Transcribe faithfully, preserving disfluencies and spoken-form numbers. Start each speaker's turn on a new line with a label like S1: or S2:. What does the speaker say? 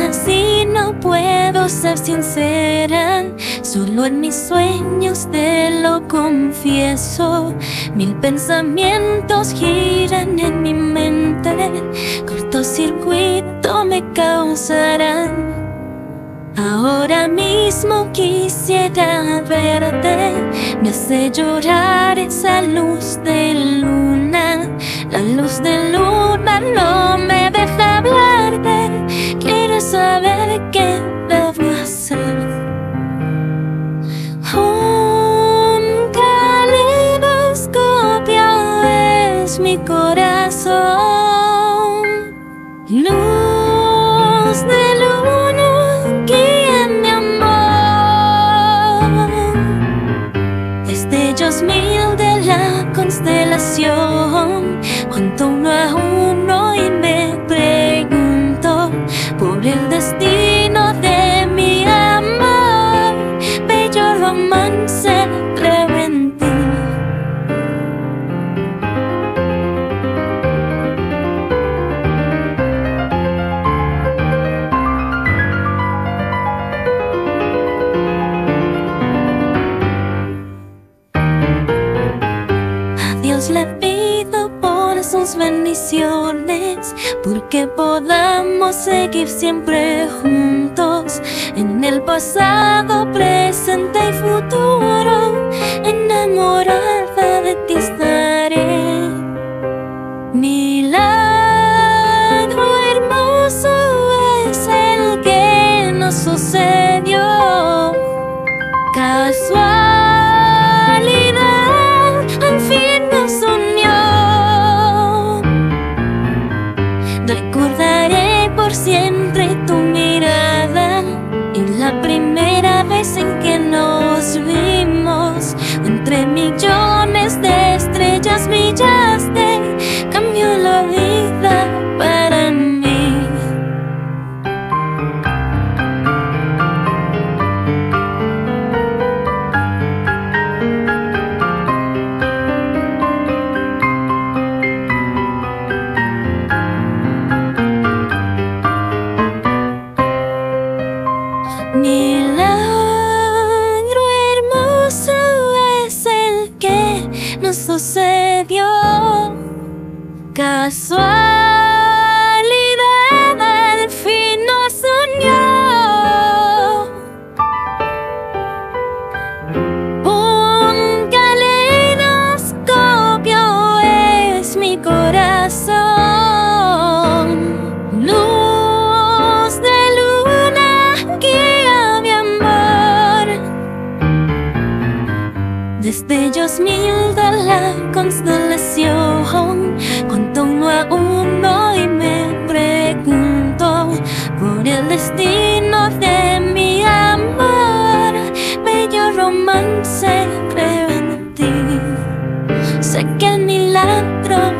S1: así no puedo ser sincera. Solo en mis sueños te lo confieso. Mil pensamientos giran en mi mente, cortocircuito me causarán. Ahora mismo quisiera verte, me hace llorar esa luz de luna. La luz de luna no me deja hablarte, quiero saber qué debo hacer. Un caleidoscopio es mi corazón, luz de luna guía mi amor, destellos mil de la constelación, cuento uno a uno y me pregunto por el destino de mi amor. Bello romance, creo en ti. A Dios le pido por sus bendiciones, porque podamos seguir siempre juntos, en el pasado, presente y futuro. Enamorada de ti estaré. Milagro hermoso es el que nos sucedió, casualidad al fin nos unió. Recordaré por siempre tu mirada y la primera vez en que nos vimos. Entre millones de estrellas brillaste, cambió la vida para mí. Milagro hermoso es el que nos sucedió, casualidad al fin nos unió. Un caleidoscopio es mi corazón, luz de luna guía mi amor, destellos mil de la constelación, cuento uno a uno y me pregunto por el destino de mi amor. Bello romance, creo en ti, sé que el milagro